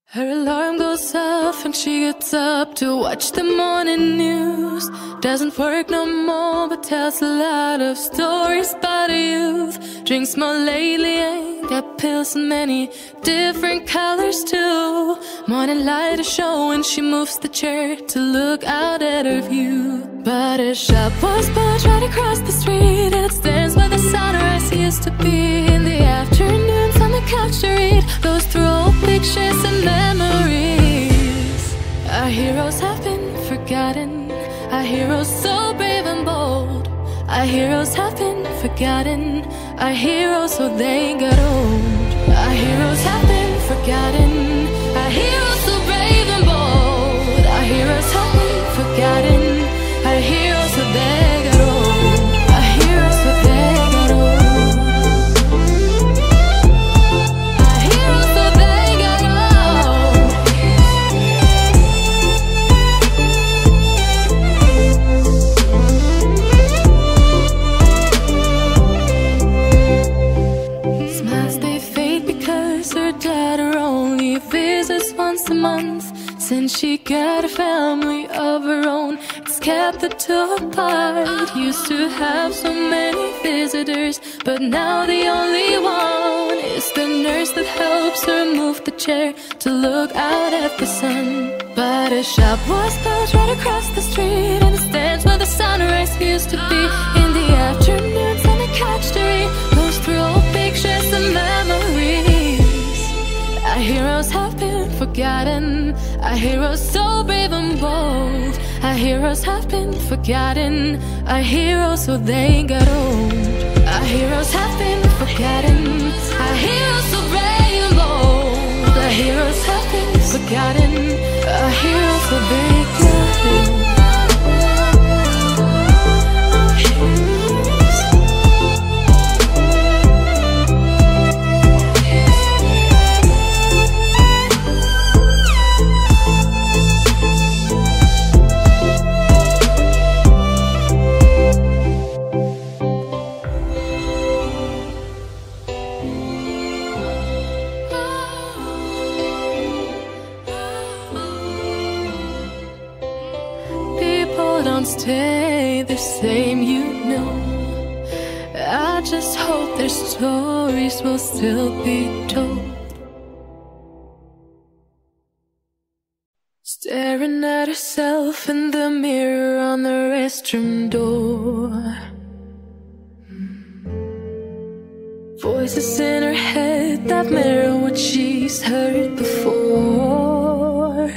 Her alarm goes off and she gets up to watch the morning news. Doesn't work no more but tells a lot of stories about her youth. Drinks more lately, ain't got pills in many different colors too. Morning light is showing, she moves the chair to look out at her view. But her shop was built right across the street, and it stands where the sunrise used to be. In the afternoons on the couch to read, goes through old pictures and memories. Our heroes have been forgotten, our heroes so brave and bold. Our heroes have been forgotten, our heroes so they got old. Our heroes have been forgotten, our heroes so brave and bold. Our heroes have been forgotten, our heroes so they got old. Our heroes so they got old. Our heroes so they got old. Smiles they fade because her daughter only visits once a month. Since she got a family of her own, it's kept the two apart. Used to have so many visitors, but now the only one is the nurse that helps her move the chair to look out at the sun. But her shop was built right across the street, and it stands where the sunrise used to be. In the afternoons on the couch to read, goes through old pictures and memories. Our heroes have been forgotten, our heroes so brave and bold. Our heroes have been forgotten, our heroes so they got old. Our heroes have been forgotten, our heroes so brave and bold. Our heroes have been forgotten, our heroes so they got old. Don't stay the same, you know. I just hope their stories will still be told. Staring at herself in the mirror on the restroom door. Voices in her head that mirror what she's heard before.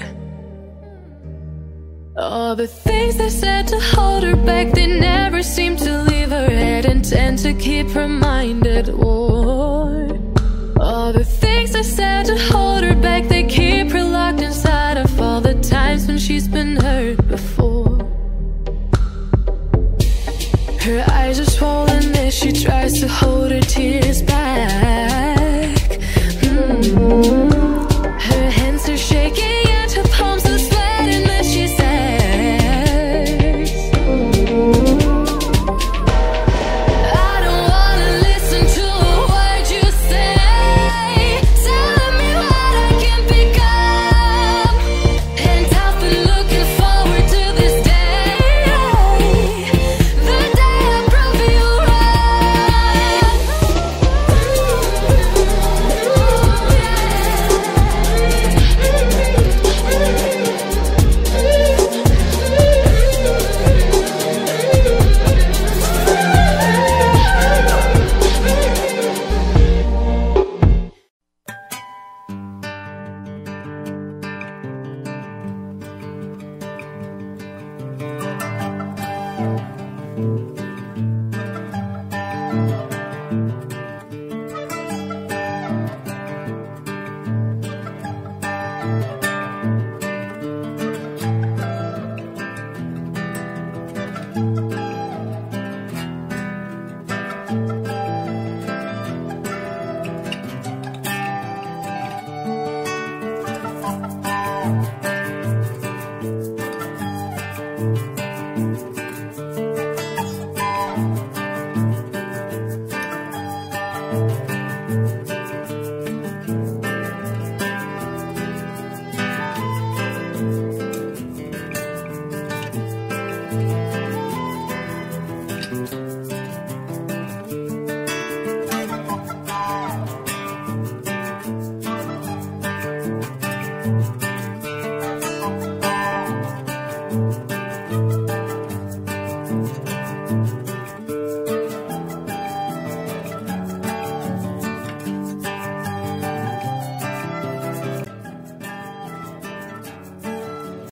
All the things they said to hold her back, they never seem to leave her head and tend to keep her mind at war. All the things they said to hold her back, they keep her locked inside of all the times when she's been hurt before. Her eyes are swollen as she tries to hold her tears back. Her hands are shaking and her palms are sweating as she says,